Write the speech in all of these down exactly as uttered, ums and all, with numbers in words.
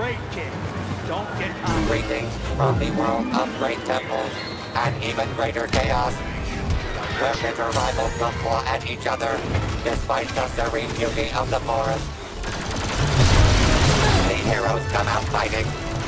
great king. Don't get caught. Greetings from the world of great temples and even greater chaos, where bitter rivals will claw at each other despite the serene beauty of the forest. The heroes come out fighting.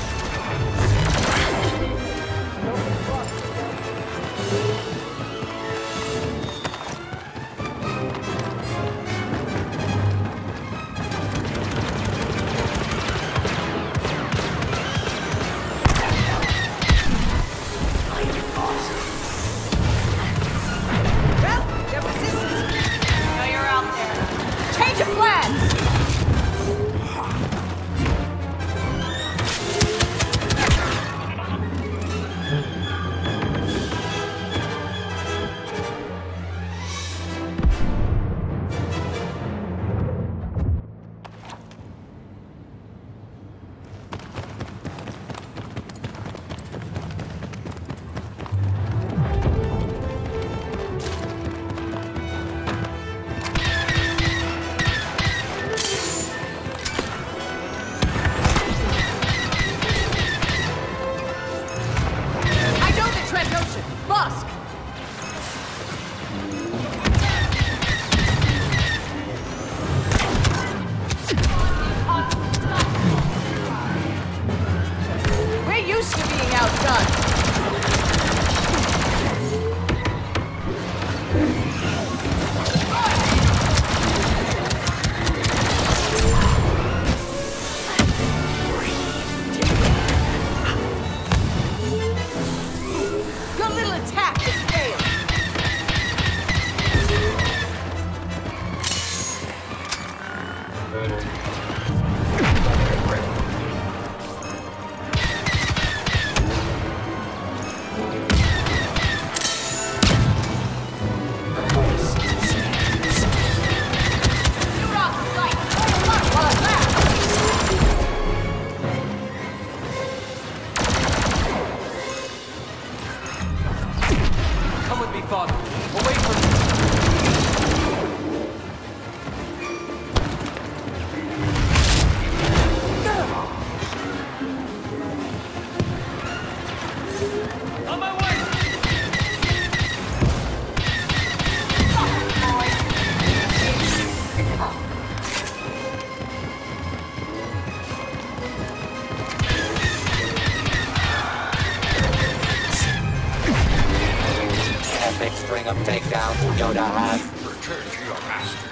String of takedowns Yoda has. Return to your master.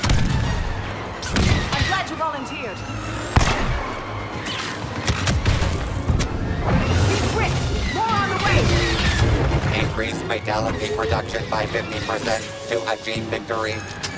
I'm glad you volunteered. Be quick! More on the way! Increase fatality production by fifty percent to achieve victory.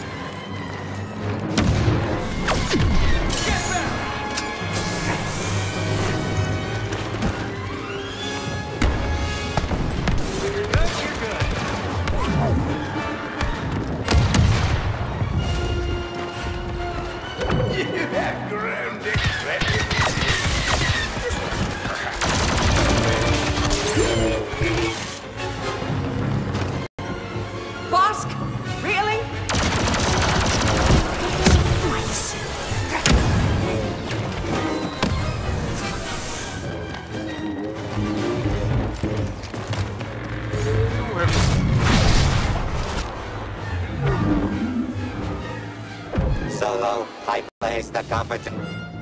Solo, I place the competition.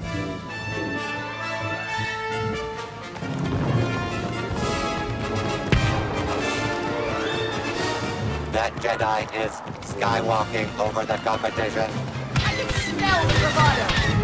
That Jedi is skywalking over the competition. I can smell the bravado!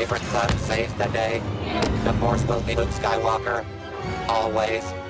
favorite son saves the day. The Force will be Luke Skywalker. Always.